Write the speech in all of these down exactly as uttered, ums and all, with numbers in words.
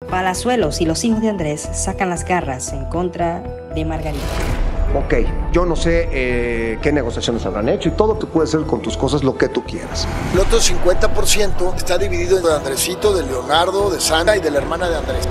Palazuelos y los hijos de Andrés sacan las garras en contra de Margarita. Ok, yo no sé eh, qué negociaciones habrán hecho y todo tú puedes hacer con tus cosas lo que tú quieras. El otro cincuenta por ciento está dividido de Andresito, de Leonardo, de Sandra y de la hermana de Andrés.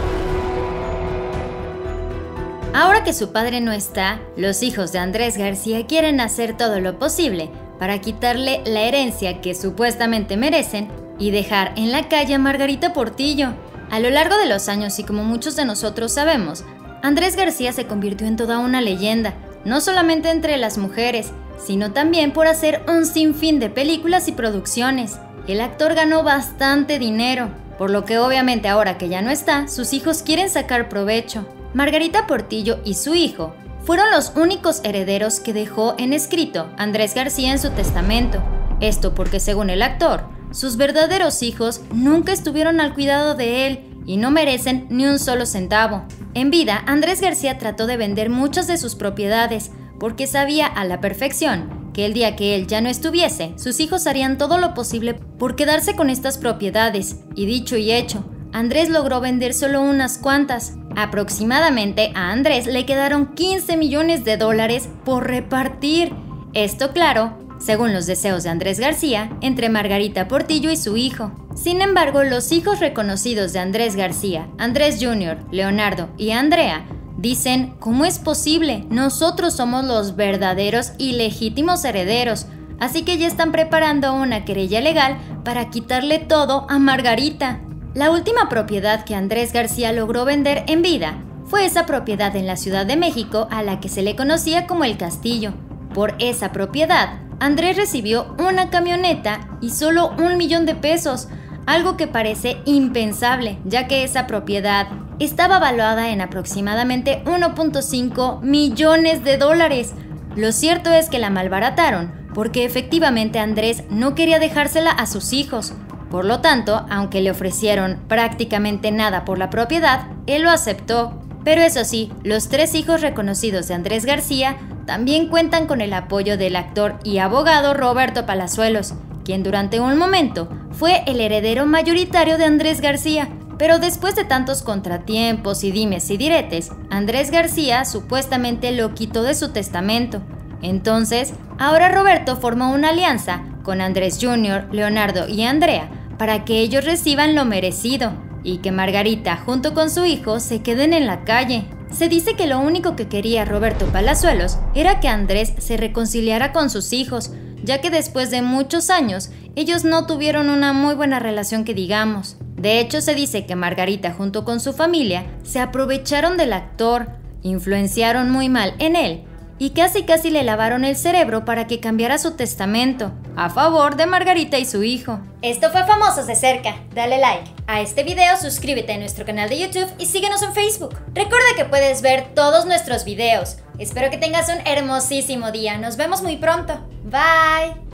Ahora que su padre no está, los hijos de Andrés García quieren hacer todo lo posible para quitarle la herencia que supuestamente merecen y dejar en la calle a Margarita Portillo. A lo largo de los años, y como muchos de nosotros sabemos, Andrés García se convirtió en toda una leyenda, no solamente entre las mujeres, sino también por hacer un sinfín de películas y producciones. El actor ganó bastante dinero, por lo que obviamente ahora que ya no está, sus hijos quieren sacar provecho. Margarita Portillo y su hijo fueron los únicos herederos que dejó en escrito Andrés García en su testamento. Esto porque, según el actor, sus verdaderos hijos nunca estuvieron al cuidado de él y no merecen ni un solo centavo. En vida, Andrés García trató de vender muchas de sus propiedades porque sabía a la perfección que el día que él ya no estuviese, sus hijos harían todo lo posible por quedarse con estas propiedades. Y dicho y hecho, Andrés logró vender solo unas cuantas. Aproximadamente a Andrés le quedaron quince millones de dólares por repartir. Esto, claro, según los deseos de Andrés García, entre Margarita Portillo y su hijo. Sin embargo, los hijos reconocidos de Andrés García, Andrés junior, Leonardo y Andrea, dicen: ¿cómo es posible? Nosotros somos los verdaderos y legítimos herederos, así que ya están preparando una querella legal para quitarle todo a Margarita. La última propiedad que Andrés García logró vender en vida fue esa propiedad en la Ciudad de México a la que se le conocía como El Castillo. Por esa propiedad, Andrés recibió una camioneta y solo un millón de pesos, algo que parece impensable, ya que esa propiedad estaba valuada en aproximadamente uno punto cinco millones de dólares. Lo cierto es que la malbarataron, porque efectivamente Andrés no quería dejársela a sus hijos. Por lo tanto, aunque le ofrecieron prácticamente nada por la propiedad, él lo aceptó. Pero eso sí, los tres hijos reconocidos de Andrés García también cuentan con el apoyo del actor y abogado Roberto Palazuelos, quien durante un momento fue el heredero mayoritario de Andrés García. Pero después de tantos contratiempos y dimes y diretes, Andrés García supuestamente lo quitó de su testamento. Entonces, ahora Roberto formó una alianza con Andrés junior, Leonardo y Andrea para que ellos reciban lo merecido y que Margarita junto con su hijo se queden en la calle. Se dice que lo único que quería Roberto Palazuelos era que Andrés se reconciliara con sus hijos, ya que después de muchos años ellos no tuvieron una muy buena relación que digamos. De hecho, se dice que Margarita junto con su familia se aprovecharon del actor, influenciaron muy mal en él y casi casi le lavaron el cerebro para que cambiara su testamento a favor de Margarita y su hijo. Esto fue Famosos de Cerca. Dale like a este video, suscríbete a nuestro canal de YouTube y síguenos en Facebook. Recuerda que puedes ver todos nuestros videos. Espero que tengas un hermosísimo día. Nos vemos muy pronto. Bye.